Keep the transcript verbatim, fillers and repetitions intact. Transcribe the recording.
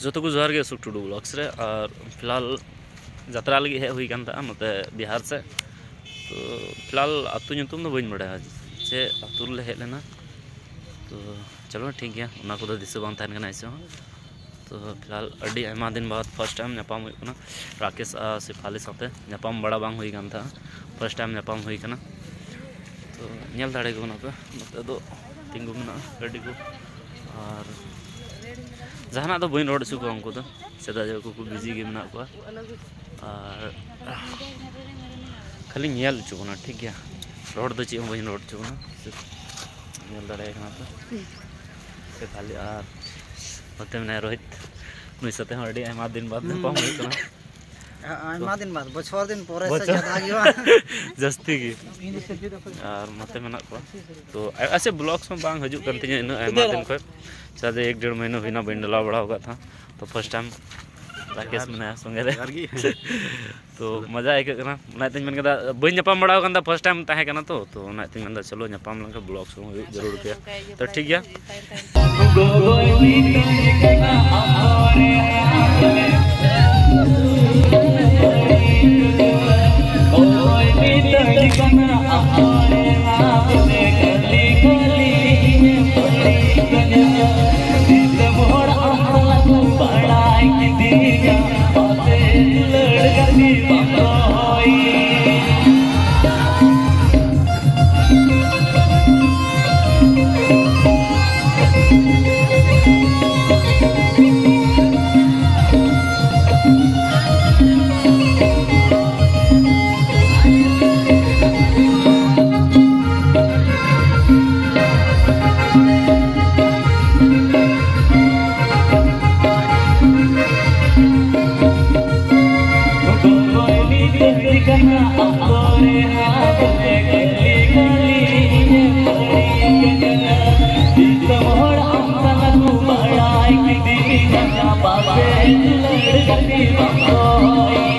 जो को जोहार गे अशोक टुडू ब्लॉग्स रे और फिलहाल यात्रा लगी हे हुई कान नते बिहार से। तो फिलहाल आतु नुतुम दो बइन बड़ा चे आतु ले हेज लेना। तो चलो ठीक गया उना को दिशा बांग तहन कना ऐसे। तो फिलहाल अड़ी आयमा दिन बाद फर्स्ट टाइम नापाम हुई कना राकेश सिफाली साथे नापाम बड़ा बांग हुई कान था फर्स्ट टाइम नापाम हुई कना। तो नेल दाड़े को ना पे नते दो तिंगु मेना गाड़ी को और जहाना तो बइन रोड चु को उनको तो सेदा जो को बिजी गे मेना को और खाली नेल चु ना ठीक गया रोड दो ची बइन रोड चु ना नेल दाड़े कना तो से खाली और नते मेना रोहित नुई साथे अड़ी आयमा दिन बाद नापाम हुई कना आयमा दिन बाद बछर दिन परे से ज्यादा गयो जस्ती की और मते मेना को। तो ऐसे ब्लॉग्स में बांग हजू कन तिया इन आयमा दिन को शायद एक डेढ़ महीना हुईना बइन डला बड़ा होगा था। तो फर्स्ट टाइम राकेश मना संगे रे तो मजा आइक कना ना तिन मन कदा बइन नापाम बड़ा होगा फर्स्ट टाइम ताहे कना। तो तो ना तिन मन चलो नापाम लंका ब्लॉग्स में जरूर पे। तो ठीक गया बाबा